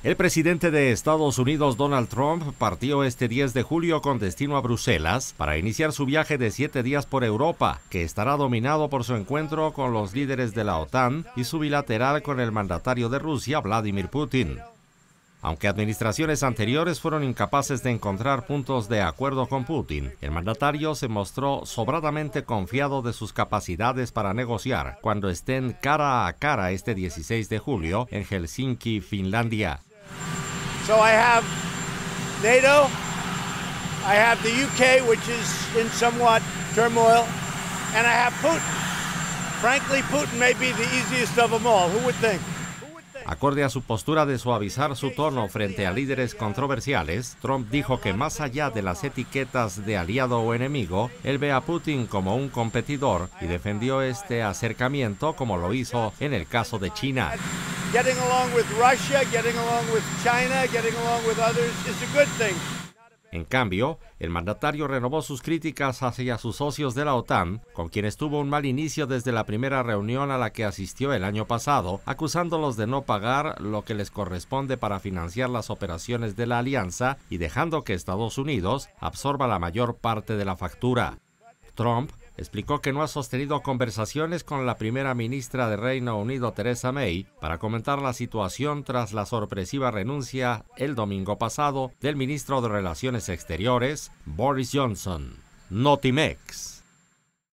El presidente de Estados Unidos, Donald Trump, partió este 10 de julio con destino a Bruselas para iniciar su viaje de 7 días por Europa, que estará dominado por su encuentro con los líderes de la OTAN y su bilateral con el mandatario de Rusia, Vladimir Putin. Aunque administraciones anteriores fueron incapaces de encontrar puntos de acuerdo con Putin, el mandatario se mostró sobradamente confiado de sus capacidades para negociar cuando estén cara a cara este 16 de julio en Helsinki, Finlandia. So I have NATO, I have the UK, which is in somewhat turmoil, and I have Putin. Frankly, Putin may be the easiest of them all. Who would think? Acorde a su postura de suavizar su tono frente a líderes controversiales, Trump dijo que más allá de las etiquetas de aliado o enemigo, él ve a Putin como un competidor y defendió este acercamiento como lo hizo en el caso de China. Getting along with Russia, getting along with China, getting along with others is a good thing. En cambio, el mandatario renovó sus críticas hacia sus socios de la OTAN, con quienes tuvo un mal inicio desde la primera reunión a la que asistió el año pasado, acusándolos de no pagar lo que les corresponde para financiar las operaciones de la alianza y dejando que Estados Unidos absorba la mayor parte de la factura. Trump explicó que no ha sostenido conversaciones con la primera ministra de Reino Unido, Theresa May, para comentar la situación tras la sorpresiva renuncia el domingo pasado del ministro de Relaciones Exteriores, Boris Johnson. Notimex.